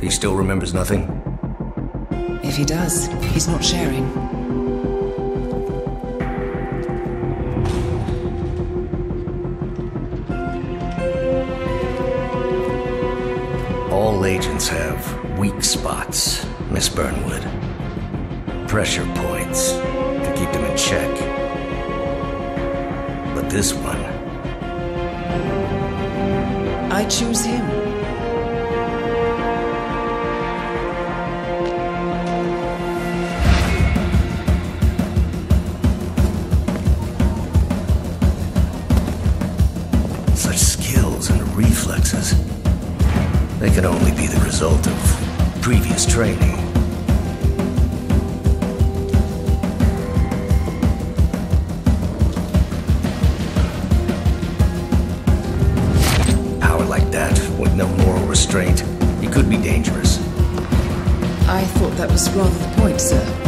He still remembers nothing? If he does, he's not sharing. All agents have weak spots, Miss Burnwood. Pressure points to keep them in check. But this one... I choose him. Such skills and reflexes. They can only be the result of previous training. Power like that, with no moral restraint, he could be dangerous. I thought that was rather the point, sir.